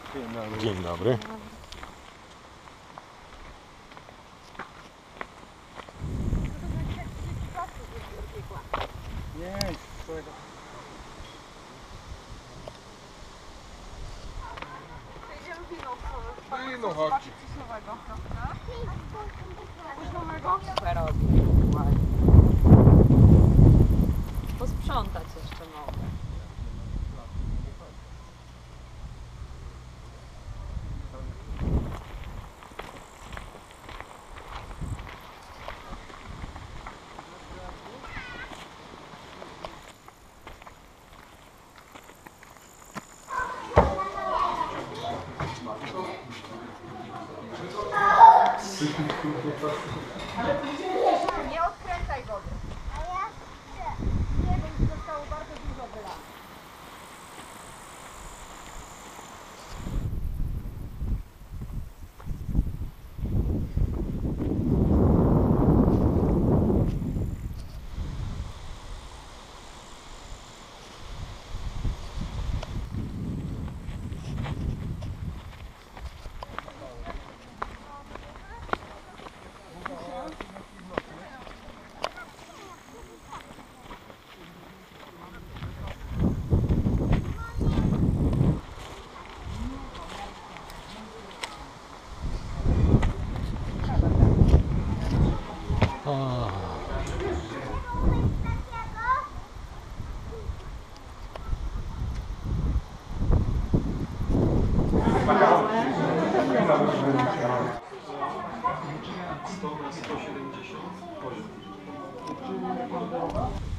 Dzień dobry. Dzień dobry. Nie, swojego. Wino chodź. Super robi. Posprzątać jeszcze mogę. Nie odkręcaj wody. A ja chcę. Nie, bo zostało bardzo dużo wylane. Na 170 poziom.